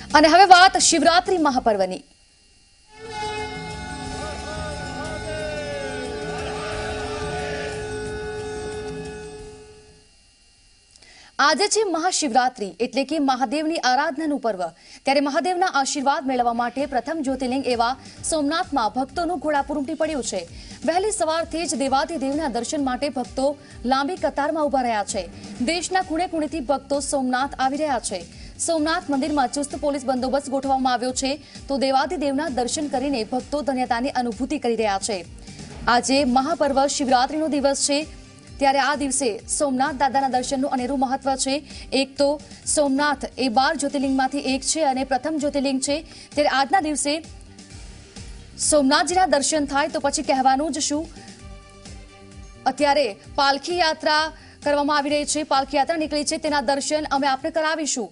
અને હવે વાત શિવરાત્રી મહાપર્વની। આજે છે મહાશિવરાત્રી એટલે કે મહાદેવની આરાધનાનું પર્વ। ત્યારે મહાદેવના આશીર્વાદ મેળવવા માટે પ્રથમ જ્યોતિર્લિંગ એવા સોમનાથમાં ભક્તોનું ઘોડાપુર ઉમટી પડ્યું છે। વહેલી સવારથી જ દેવાધિદેવના દર્શન માટે ભક્તો લાંબી કતારમાં ઊભા રહ્યા છે। દેશના ખૂણે ખૂણેથી ભક્તો સોમનાથ આવી રહ્યા છે। સોમનાથ મંદિરમાં ચુસ્ત પોલીસ બંદોબસ્ત ગોઠવવામાં આવ્યો છે તો દેવાધિદેવના દર્શન કરીને ભક્તો ધન્યતાની અનુભૂતિ કરી રહ્યા છે। આજે મહાપર્વ શિવરાત્રીનો દિવસ છે ત્યારે આ દિવસે સોમનાથ દાદાના દર્શનનું અનેરું મહત્વ છે। એક તો સોમનાથ એ 12 જ્યોતિર્લિંગમાંથી એક છે અને પ્રથમ જ્યોતિર્લિંગ છે। ત્યારે આજના દિવસે સોમનાથજીના દર્શન થાય તો પછી કહેવાનું જ શું। અત્યારે પાલખી યાત્રા કરવામાં આવી રહી છે, પાલખી યાત્રા નીકળી છે, તેના દર્શન અમે આપને કરાવીશું।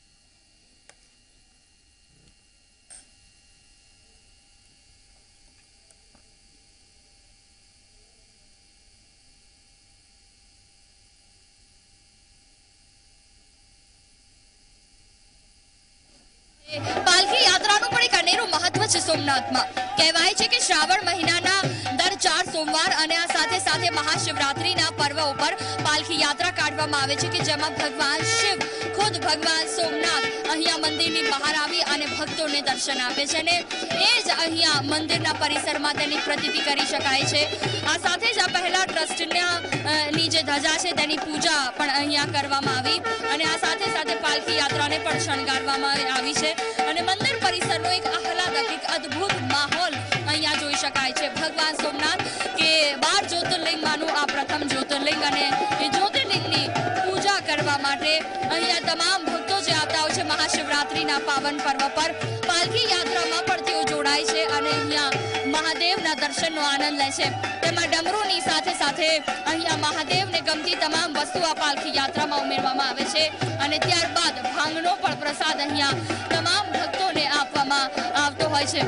पालकी यात्राનું પણ એક અનેરું મહત્વ છે સોમનાથમાં। કહેવાય છે કે શ્રાવણ મહિનાના દર 4 સોમવાર અને આ સાથે સાથે મહાશિવરાત્રીના પર્વ ઉપર પાલકી યાત્રા કાઢવામાં આવે છે કે જેમાં ભગવાન શિવ ખુદ ભગવાન સોમનાથ અહીંયા મંદિરની બહાર આવી અને ભક્તોને દર્શન આપે છે અને એ જ અહીંયા મંદિરના પરિસરમાં તેની પ્રતીતિ કરી શકાય છે। આ સાથે જ આ પહેલા ટ્રસ્ટના ની જે ધજા છે તેની પૂજા પણ અહીંયા કરવામાં આવી અને આ સાથે સાથે પાલકી યાત્રાને પણ શણગારવામાં આવી છે અને મંદિર પરિસરનો એક આહલાદક એક અદ્ભુત માહોલ અહીંયા જોઈ શકાય છે। ભગવાન સોમનાથ કે 12 જ્યોતિર્લિંગમાંનું આ પ્રથમ જ્યોતિર્લિંગ અને એ જ્યોતિર્લિંગની પૂજા કરવા માટે અહીંયા તમામ ભક્તો જે આવતા હોય છે મહાશિવરાત્રીના પાવન પર્વ પર પાલકી યાત્રામાં પણ તેઓ જોડાય છે અને અહીંયા મહાદેવના દર્શનનો આનંદ લે છે। તેમાં ડમરૂની સાથે સાથે અહીંયા મહાદેવને ગમતી તમામ વસ્તુ આ પાલકી યાત્રામાં ઉમેરવામાં આવે છે અને ત્યારબાદ ભાંગનો પણ પ્રસાદ અહીંયા તમામ ભક્તોને આપવામાં આવતો હોય છે।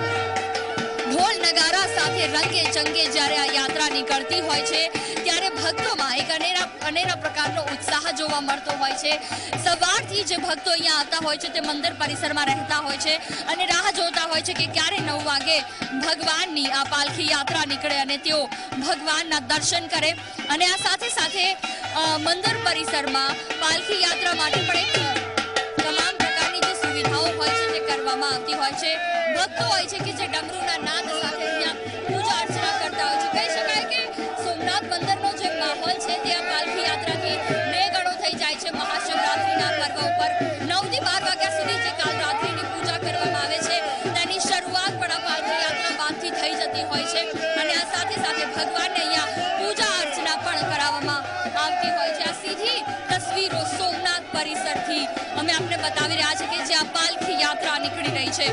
ઢોલ નગારા સાથે રંગે ચંગે જ્યારે આ યાત્રા નીકળતી હોય છે ત્યારે ભક્તોમાં એક અનેરા પ્રકારનો ઉત્સાહ જોવા મળતો હોય છે। સવારથી જે ભક્તો અહીંયા આવતા હોય છે તે મંદિર પરિસરમાં રહેતા હોય છે અને રાહ જોતા હોય છે કે ક્યારે 9 વાગે ભગવાનની આ પાલખી યાત્રા નીકળે અને તેઓ ભગવાનના દર્શન કરે અને આ સાથે સાથે મંદિર પરિસરમાં પાલખી યાત્રા માટે પણ એક તમામ પ્રકારની જે સુવિધાઓ હોય છે તે કરવામાં આવતી હોય છે। ભક્તો હોય છે કે જે ડમરૂના નાદ સાથે અહીંયા પૂજા અર્ચના કરતા હોય છે। કહી શકાય કે સોમનાથ મંદિરનો જે માહોલ છે તે આ પાલખી યાત્રાથી 2 ગણો થઈ જાય છે। મહાશિવરાત્રીના પર્વ ઉપર 9 થી 12 વાગ્યા સુધી જે કાલ રાત્રિની પૂજા કરવામાં આવે છે તેની શરૂઆત પણ આ પાલખી યાત્રા બાદથી થઈ જતી હોય છે અને આ સાથે સાથે ભગવાનને અહીંયા પૂજા અર્ચના પણ કરાવવામાં આવતી હોય છે। આ સીધી તસવીરો સોમનાથ પરિસરથી અમે આપને બતાવી રહ્યા છે કે જે આ પાલખી યાત્રા નીકળી રહી છે।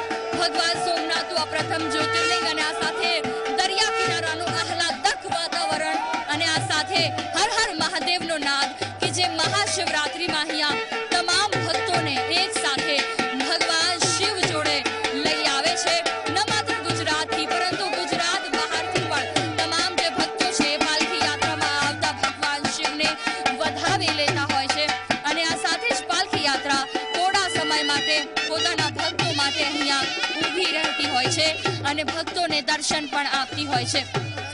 ભગવાન સોમનાથનું આ પ્રથમ જ્યોતિર્લિંગ અને આ સાથે દરિયા કિનારાનું આહલાદક વાતાવરણ અને આ સાથે હર હર મહાદેવનો નાદ કે જે મહાશિવરાત્રીમાં અહીંયા તમામ ભક્તોને એક સાથે ભગવાન શિવ જોડે લઈ આવે છે। ન માત્ર ગુજરાતથી પરંતુ ગુજરાત બહારથી પણ તમામ જે ભક્તો છે પાલખી યાત્રામાં આવતા ભગવાન શિવને વધાવી લેતા હોય છે અને આ સાથે જ પાલખી યાત્રા થોડા સમય માટે પોતાના ભક્તો માટે અહીંયા ઊભી રહેતી હોય છે અને ભક્તોને દર્શન પણ આપતી હોય છે।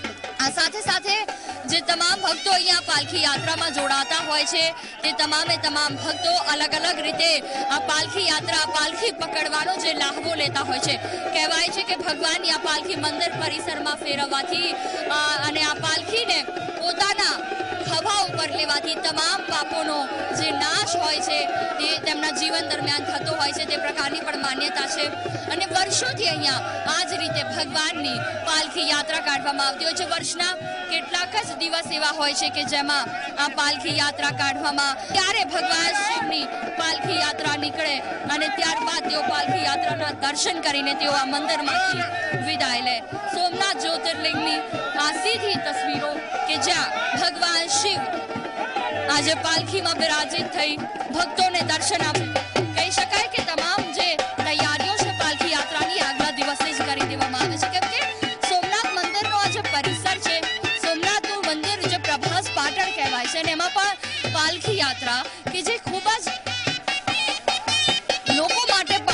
આ સાથે સાથે જે તમામ ભક્તો અહીંયા પાલખી યાત્રામાં જોડાતા હોય છે તે તમામે તમામ ભક્તો અલગ અલગ રીતે આ પાલખી યાત્રા પાલખી પકડવાનો જે લાહવો લેતા હોય છે। કહેવાય છે કે ભગવાનની આ પાલખી મંદિર પરિસરમાં ફેરવવાથી અને આ પાલખીને પોતાના ખભા ઉપર લેવાથી તમામ પાપોનો જે નાશ હોય છે તે તેમના જીવન દરમિયાન થતો હોય છે તે પ્રકારની પણ માન્યતા છે અને વર્ષોથી અહીંયા આ જ રીતે ભગવાનની પાલખી યાત્રા કાઢવામાં આવતી હોય છે। વર્ષના કેટલાક જ દિવસ એવા હોય છે કે જેમાં આ પાલખી યાત્રા કાઢવામાં ત્યારે ભગવાન શિવની પાલખી યાત્રા નીકળે અને ત્યારબાદ તેઓ પાલખી યાત્રાના દર્શન કરીને તેઓ આ મંદિરમાંથી વિદાય લે। સોમનાથ જ્યોતિર્લિંગની આ સીધી તસવીરો કે જ્યાં ભગવાન શિવ આજે પાલખીમાં બિરાજિત થઈ ભક્તોને દર્શન આપે। કહી શકાય કે તમામ જે તૈયારીઓ છે પાલખી યાત્રાની આગલા દિવસે જ કરી દેવામાં આવે છે કેમ કે સોમનાથ મંદિરનો આ જે પરિસર છે સોમનાથનું મંદિર જે પ્રભાસ પાટણ કહેવાય છે અને એમાં પણ પાલખી યાત્રા કે જે ખૂબ જ લોકો માટે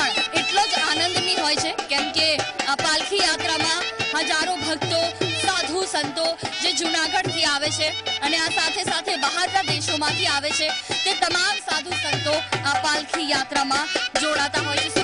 હજારો ભક્તો સાધુ સંતો જે જૂનાગઢથી આવે છે અને આ સાથે સાથે બહારના દેશોમાંથી આવે છે તે તમામ સાધુ સંતો આ પાલખી યાત્રામાં જોડાતા હોય છે।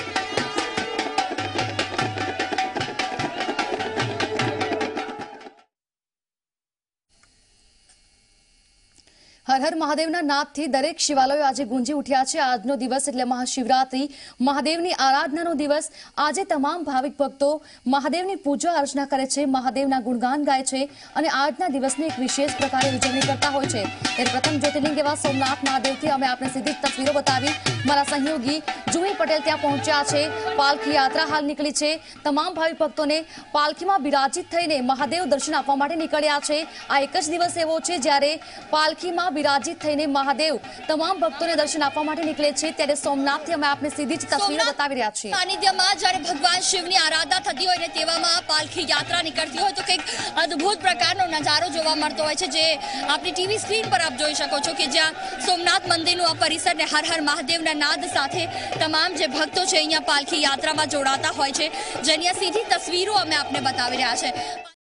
હર હર મહાદેવના નાદથી દરેક શિવાલયો આજે ગુંજી ઉઠ્યા છે। આજનો દિવસ એટલે મહાશિવરાત્રી, મહાદેવની આરાધનાનો દિવસ। આજે તમામ ભાવિક ભક્તો મહાદેવની પૂજા અર્ચના કરે છે, મહાદેવના ગુણગાન ગાય છે અને આજના દિવસની એક વિશેષ પ્રકારે ઉજવણી કરતા હોય છે। ત્યારે પ્રથમ જ્યોતિર્લિંગ એવા સોમનાથ મહાદેવથી અમે આપને સીધી જ તસવીરો બતાવી। મારા સહયોગી જુઈ પટેલ ત્યાં પહોંચ્યા છે। પાલખી યાત્રા હાલ નીકળી છે। તમામ ભાવિક ભક્તોને પાલખીમાં બિરાજિત થઈને મહાદેવ દર્શન આપવા માટે નીકળ્યા છે। આ એક જ દિવસ એવો છે જ્યારે પાલખીમાં બિરાજિત થઈને મહાદેવ તમામ ભક્તોને દર્શન આપવા માટે નીકળે છે। ત્યારે સોમનાથથી અમે આપને સીધી જ તસવીરો બતાવી રહ્યા છીએ। સાનિધ્યમાં જ્યારે ભગવાન શિવની આરાધના થતી હોય ને તેવામાં પાલખી યાત્રા નીકળતી હોય તો કંઈક અદ્ભુત પ્રકારનો નજારો જોવા મળતો હોય છે, જે આપણી ટીવી સ્ક્રીન પર આપ જોઈ શકો છો કે જ્યાં સોમનાથ મંદિરનું આ પરિસરને હર હર મહાદેવના નાદ સાથે તમામ જે ભક્તો છે અહીંયા પાલખી યાત્રામાં જોડાતા હોય છે, જેની સીધી તસવીરો અમે આપને બતાવી રહ્યા છે।